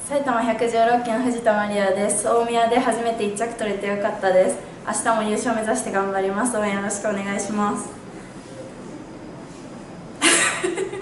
埼玉116期の藤田マリアです。大宮で初めて1着取れてよかったです。明日も優勝目指して頑張ります。応援よろしくお願いします。